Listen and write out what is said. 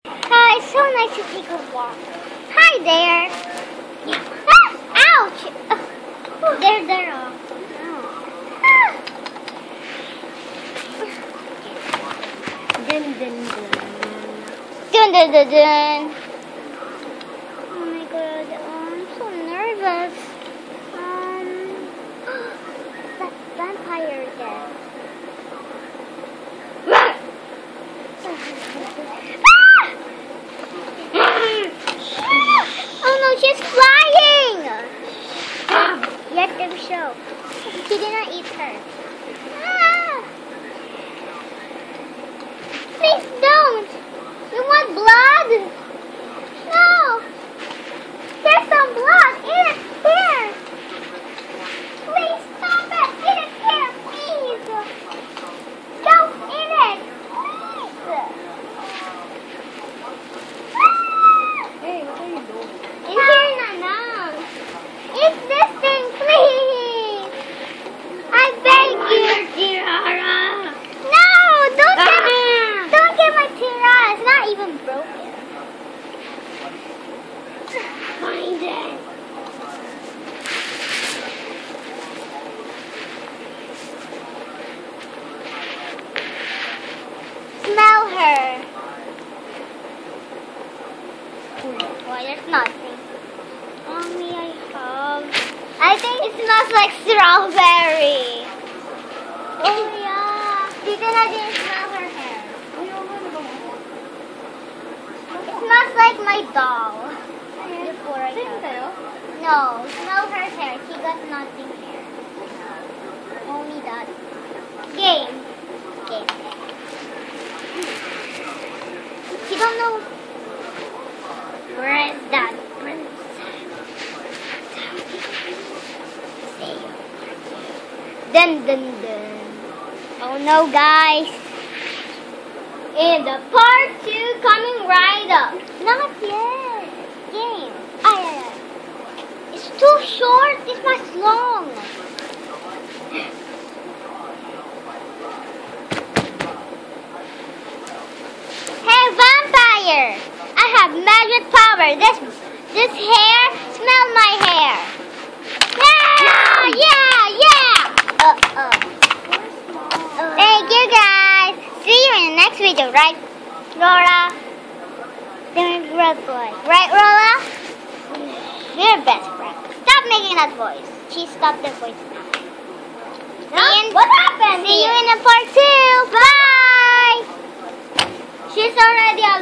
Hi, it's so nice to take a walk. Hi there. Ah, ouch. Oh, there. Ah. Dun. Oh my god, I'm so nervous. That vampire again. Oh no, she's flying! Let them show. He did not eat her. Ah! Please don't! You want blood? No! There's some blood! Eat it here! Please stop it! Eat it here, please! Don't eat it! Please! Hey, what are you doing? It's here, Nana. Eat this thing, please! I beg you! Tiara! No! Don't get my tiara! It's not even broken. Find it! Smell her. Why, there's nothing. Mommy, I think it smells like strawberry. Oh yeah. I didn't smell her hair. It smells like my doll. Before I got. No, smell her hair. She got nothing here. Only that. Game. She don't know. Where is that prince? Dun. Oh no, guys. And the part 2 coming right up. Not yet. Game. It's too short. This much long. Hey, vampire! I have magic power. This hair, smell my hair. Yeah. Thank you guys. See you in the next video, right, Laura? You're a good boy. Right, Laura? You're best friend. Stop making that voice. She stopped the voice now. What happened? See you in the part 2. Bye. She's already